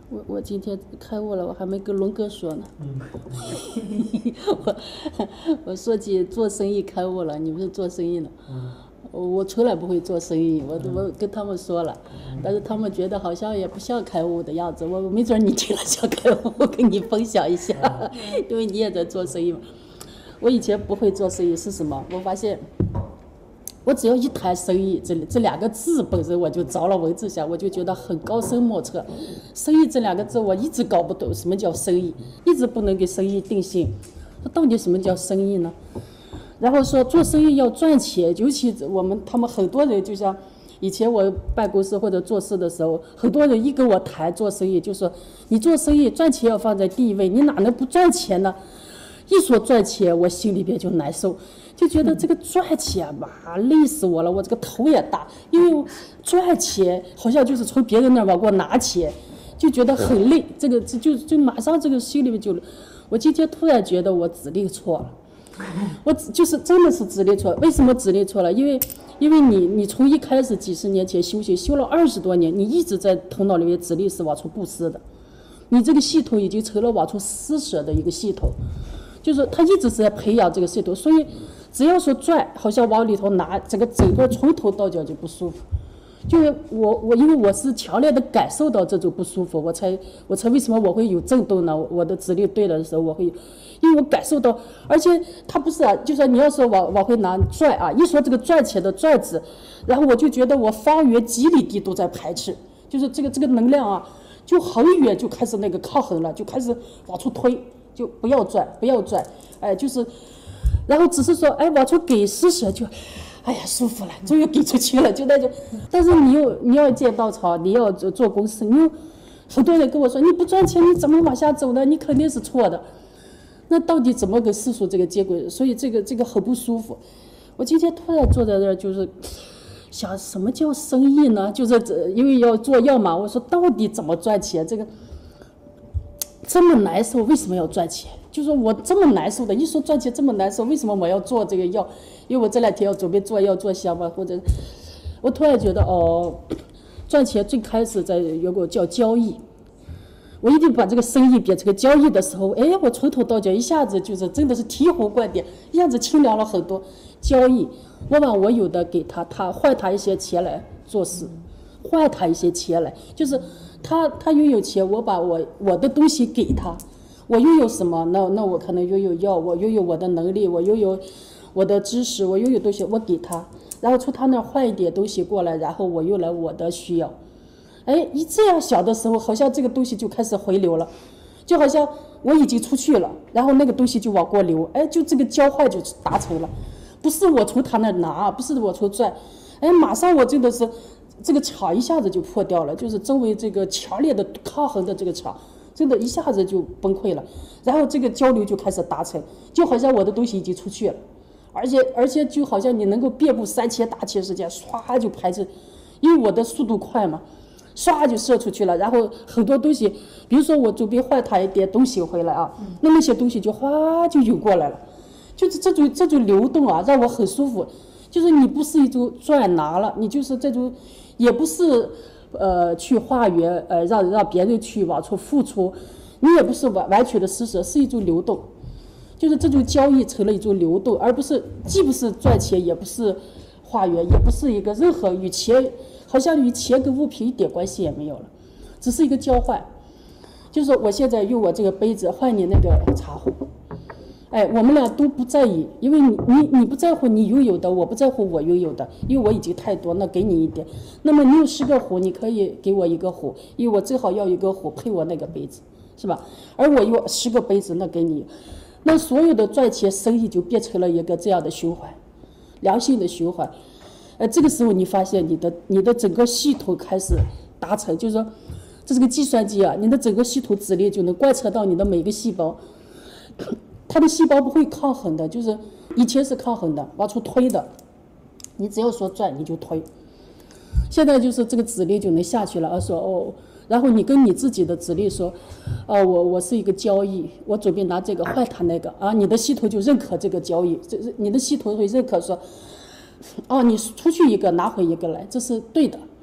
我今天开悟了，我还没跟龙哥说呢。我说起做生意开悟了，你不是做生意呢？我从来不会做生意，我跟他们说了，但是他们觉得好像也不像开悟的样子。我没准你听了像开悟，我跟你分享一下，因为你也在做生意嘛。我以前不会做生意是什么？我发现。我只要一谈生意，这两个字本身我就着了文字下，我就觉得很高深莫测。生意这两个字我一直搞不懂什么叫生意，一直不能给生意定性。说到底什么叫生意呢？然后说做生意要赚钱，尤其他们很多人，就像以前我办公室或者做事的时候，很多人一跟我谈做生意，就说你做生意赚钱要放在第一位，你哪能不赚钱呢？一说赚钱，我心里边就难受。就觉得这个赚钱吧，累死我了，我这个头也大，因为赚钱好像就是从别人那儿往给我拿钱，就觉得很累。这个就马上这个心里面就，我今天突然觉得我指令错了，我就是真的是指令错了。为什么指令错了？因为你从一开始几十年前修行修了20多年，你一直在头脑里面指令是往出布施的，你这个系统已经成了往出施舍的一个系统，就是他一直是在培养这个系统，所以。只要说赚，好像往里头拿，整个从头到脚就不舒服。就是我因为我是强烈的感受到这种不舒服，我才为什么我会有震动呢？我的指令对了的时候，我会，因为我感受到，而且它不是啊，就说你要说往回拿赚啊，一说这个赚钱的赚字，然后我就觉得我方圆几里地都在排斥，就是这个能量啊，就很远就开始那个抗衡了，就开始往出推，就不要赚，哎，就是。然后只是说，哎，往出给施舍就，哎呀，舒服了，终于给出去了，就那种。但是你要建道场，你要做公司，很多人跟我说，你不赚钱，你怎么往下走呢？你肯定是错的。那到底怎么跟世俗这个接轨？所以这个很不舒服。我今天突然坐在那儿，就是想什么叫生意呢？就是因为要做药嘛，我说到底怎么赚钱？这个这么难受，为什么要赚钱？就是我这么难受的，一说赚钱这么难受，为什么我要做这个药？因为我这2天要准备做药做香嘛，或者我突然觉得赚钱最开始有个叫交易，我一定把这个生意变成个交易的时候，哎，我从头到脚一下子就是真的是醍醐灌顶，一下子清凉了很多。交易，我把我有的给他换他一些钱来做事，换他一些钱来，就是他拥有钱，我把我的东西给他。我拥有什么？那我可能拥有药，我拥有我的能力，我拥有我的知识，我拥有东西，我给他，然后从他那换一点东西过来，然后我用来我的需要。哎，一这样想的时候，好像这个东西就开始回流了，就好像我已经出去了，然后那个东西就往过流，哎，就这个交换就达成了，不是我从他那拿，不是我从赚，哎，马上我真的是这个场一下子就破掉了，就是周围这个强烈的抗衡的这个场。真的一下子就崩溃了，然后这个交流就开始达成，就好像我的东西已经出去了，而且就好像你能够遍布3000大千世界，唰就排成，因为我的速度快嘛，唰就射出去了，然后很多东西，比如说我准备换他一点东西回来啊，那些东西就哗就涌过来了，就是这种流动啊，让我很舒服，就是你不是一种赚拿了，你就是这种，也不是。去化缘，让别人去往出付出，你也不是完全的施舍，是一种流动，就是这种交易成了一种流动，而不是既不是赚钱，也不是化缘，也不是一个任何与钱，好像与钱跟物品一点关系也没有了，只是一个交换，就是我现在用我这个杯子换你那个茶壶。哎，我们俩都不在意，因为你不在乎你拥有的，我不在乎我拥有的，因为我已经太多，那给你一点。那么你有10个壶，你可以给我1个壶，因为我正好要1个壶配我那个杯子，是吧？而我有10个杯子，那给你，那所有的赚钱生意就变成了一个这样的循环，良性的循环。这个时候你发现你的整个系统开始达成，就是说这是个计算机啊，你的整个系统指令就能贯彻到你的每个细胞。它的细胞不会抗衡的，就是以前是抗衡的，往出推的，你只要说赚你就推。现在就是这个指令就能下去了，说然后你跟你自己的指令说，我是一个交易，我准备拿这个换他那个啊，你的系统就认可这个交易，这是你的系统会认可说，你出去一个拿回一个来，这是对的。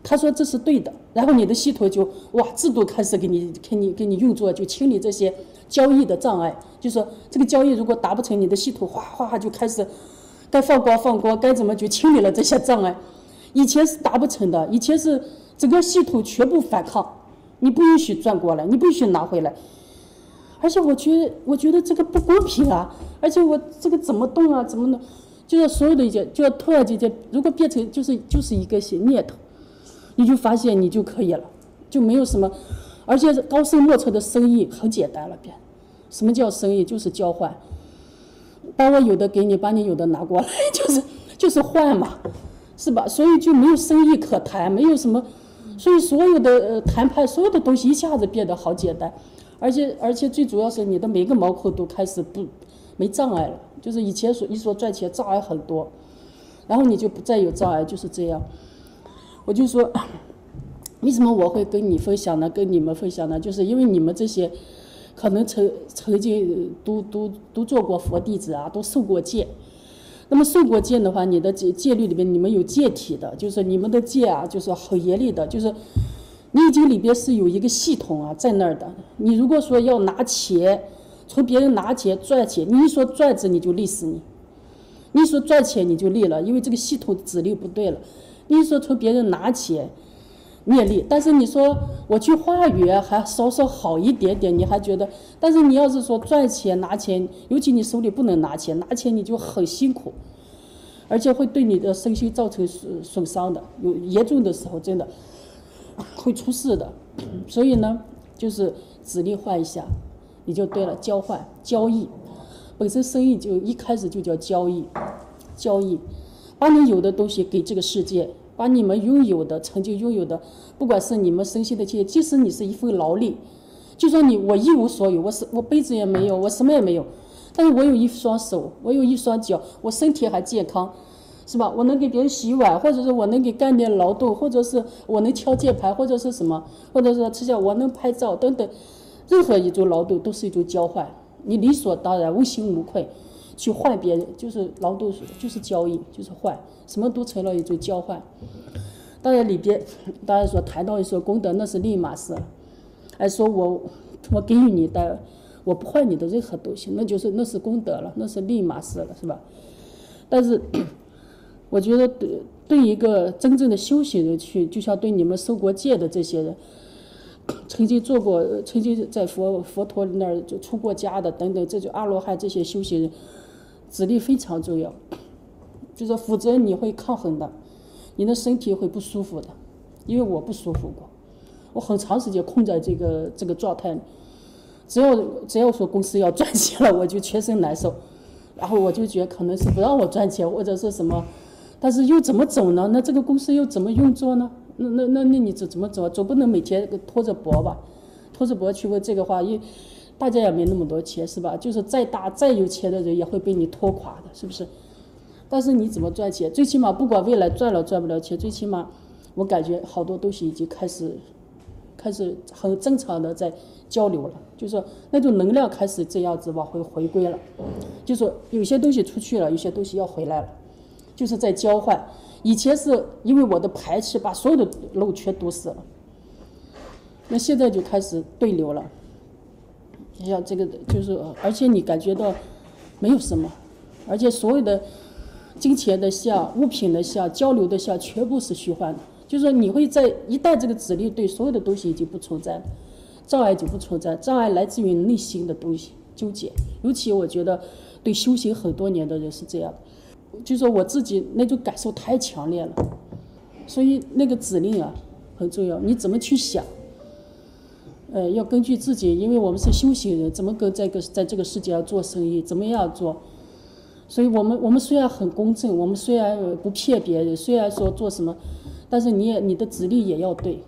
他说这是对的，然后你的系统就自动开始给你运作，就清理这些交易的障碍。就说这个交易如果达不成，你的系统哗就开始该放光，该怎么就清理了这些障碍。以前是达不成的，以前是整个系统全部反抗，你不允许转过来，你不允许拿回来。而且我觉得这个不公平啊！而且我这个怎么动啊？怎么弄？就是所有的一些，就要突然之间，如果变成就是一个念头，你就发现你就可以了，就没有什么。而且高深莫测的生意很简单了，变。什么叫生意？就是交换，把我有的给你，把你有的拿过来，就是换嘛，是吧？所以就没有生意可谈，没有什么，所以所有的谈判，所有的东西一下子变得好简单。而且最主要是你的每个毛孔都开始没障碍了，就是以前一说赚钱障碍很多，然后你就不再有障碍，就是这样。我就说，为什么我会跟你分享呢？跟你们分享呢？就是因为你们这些可能曾经都做过佛弟子啊，都受过戒。那么受过戒的话，你的戒律里面你们有戒体的，就是你们的戒啊，就是很严厉的，就是你已经里边是有一个系统啊在那儿的。你如果说要拿钱，从别人拿钱赚钱，你一说赚字你就立死你，你一说赚钱你就立了，因为这个系统指令不对了。你一说从别人拿钱，你也立，但是你说我去化缘还稍稍好一点点，你还觉得，但是你要是说赚钱拿钱，尤其你手里不能拿钱，拿钱你就很辛苦，而且会对你的身心造成损伤的，有严重的时候真的会出事的。所以呢，就是指令换一下，你就对了。交换交易，本身生意就一开始就叫交易，把你有的东西给这个世界，把你们拥有的曾经拥有的，不管是你们身心的切，即使你是一份劳力，就说我一无所有，我杯子也没有，我什么也没有，但是我有一双手，我有一双脚，我身体还健康，是吧？我能给别人洗碗，或者是我能给干点劳动，或者是我能敲键盘，或者是什么，或者是吃下我能拍照等等，任何一种劳动都是一种交换，你理所当然问心无愧去换别人，就是劳动，就是交易，就是换，什么都成了一种交换。当然里边，当然说谈到说功德那是另一码事，还说我给予你的，我不换你的任何东西，那是功德了，那是另一码事了，是吧？但是我觉得对一个真正的修行人去，就像对你们受过戒的这些人，曾经在佛陀那儿就出过家的等等，这就阿罗汉这些修行人，指令非常重要，就是否则你会抗衡的，你的身体会不舒服的，因为我不舒服过，我很长时间困在这个状态里，只要说公司要赚钱了，我就全身难受，然后我就觉得可能是不让我赚钱或者是什么，但是又怎么走呢？那这个公司又怎么运作呢？那你怎么走？总不能每天拖着脖吧，拖着脖去问这个话，因为大家也没那么多钱，是吧？就是再大再有钱的人也会被你拖垮的，是不是？但是你怎么赚钱？最起码不管未来赚不了钱，最起码我感觉好多东西已经开始很正常的在交流了，就是说那种能量开始这样子往回归了，就是说有些东西出去了，有些东西要回来了，就是在交换。以前是因为我的排斥把所有的路全堵死了，那现在就开始对流了，像这个就是而且你感觉到没有什么，而且所有的金钱的相、物品的相、交流的相全部是虚幻的，就是说你会在一旦这个指令对所有的东西已经不存在了，障碍就不存在，障碍来自于内心的东西纠结，尤其我觉得对修行很多年的人是这样的。就说我自己那种感受太强烈了，所以那个指令啊很重要，你怎么去想，要根据自己，因为我们是修行人，怎么跟在这个世界上做生意，怎么样做，所以我们虽然很公正，我们虽然不骗别人，虽然说做什么，但是你的指令也要对，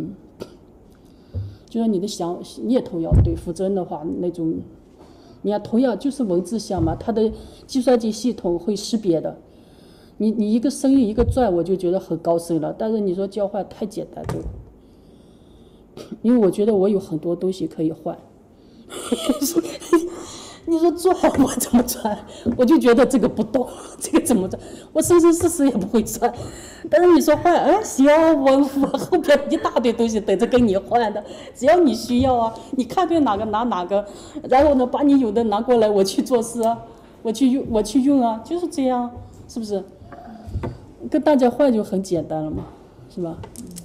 就说你的念头要对，否则的话那种。你看，同样就是文字项嘛，它的计算机系统会识别的。你一个生意一个赚，我就觉得很高深了。但是你说交换太简单了，因为我觉得我有很多东西可以换， 你说转我怎么转？我就觉得这个不动，这个怎么转？我生生世世也不会转。但是你说换，行，我后边一大堆东西等着跟你换的，只要你需要啊，你看对哪个拿哪个，然后呢，把你有的拿过来，我去做事啊，我去用啊，就是这样，是不是？跟大家换就很简单了嘛，是吧？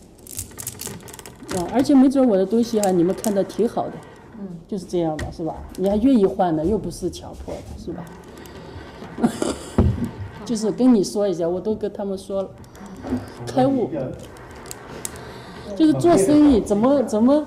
而且没准我的东西你们看的挺好的，就是这样的，是吧？你还愿意换的，又不是强迫的，是吧？就是跟你说一下，我都跟他们说了，开悟，就是做生意怎么做，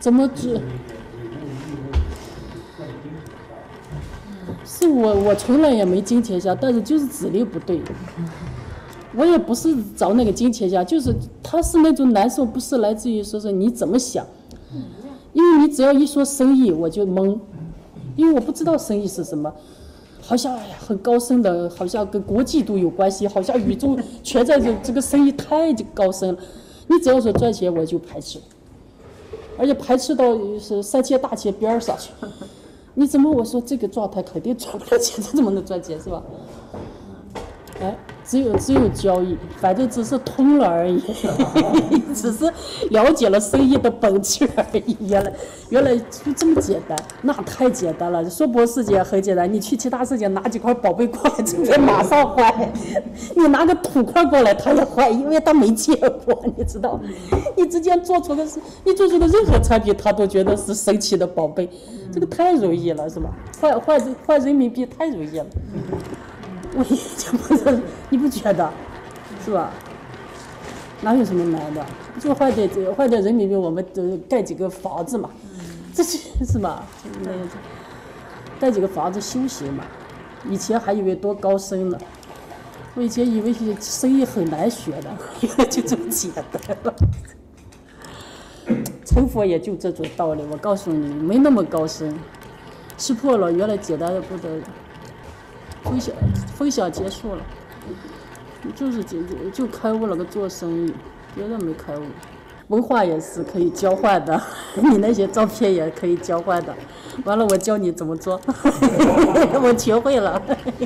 是我从来也没金钱下，但是就是指令不对。我也不是找那个金钱家，就是他是那种难受，不是来自于说是你怎么想，因为你只要一说生意我就懵，因为我不知道生意是什么，好像很高深的，好像跟国际都有关系，好像宇宙全在这个生意太高深了，你只要说赚钱我就排斥，而且排斥到是三千大千边上去，你怎么我说这个状态肯定赚不了钱，这怎么能赚钱是吧？只有交易，反正只是通了而已，只是了解了生意的本质而已。原来就这么简单，那太简单了。说博世界很简单，你去其他世界拿几块宝贝过来，今天马上坏。你拿个土块过来，他也坏，因为他没见过，你知道。你之前做出的任何产品，他都觉得是神奇的宝贝，这个太容易了，是吧？换人民币太容易了。我也就不是，你不觉得，是吧？哪有什么难的？就换点人民币，我们盖几个房子嘛，这是吧？盖几个房子修行嘛。以前还以为多高深呢，我以前以为生意很难学的，原来就这么简单了。成佛也就这种道理，我告诉你，没那么高深。识破了，原来简单的不得了。分享结束了，就开悟了个做生意，别的没开悟。文化也是可以交换的，你那些照片也可以交换的。完了，我教你怎么做，我学会了。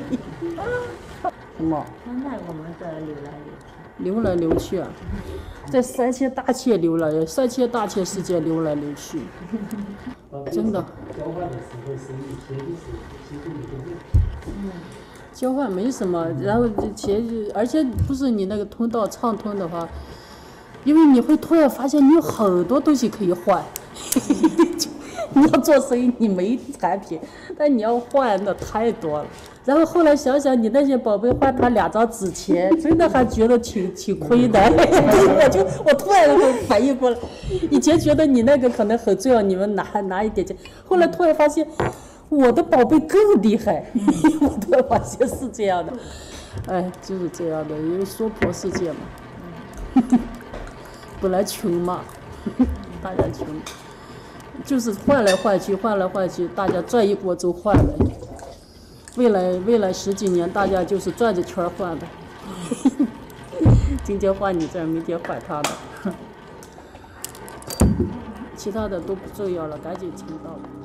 什么？ 现在我们这流来流去啊，在三千大千世界流来流去，真的。 交换的时候，生意其实交换没什么，然后而且不是你那个通道畅通的话，因为你会突然发现你有很多东西可以换。你要做生意，你没产品，但你要换的太多了。然后后来想想，你那些宝贝换他2张纸钱，真的还觉得挺亏的。我突然会反应过来，以前觉得你那个可能很重要，你们拿一点钱，后来突然发现我的宝贝更厉害。我突然发现是这样的，就是这样的，因为娑婆世界嘛，本来穷嘛，大家穷。就是换来换去，大家转一锅粥换了。未来10几年，大家就是转着圈换的。今天换你这儿，明天换他的，其他的都不重要了，赶紧成道吧。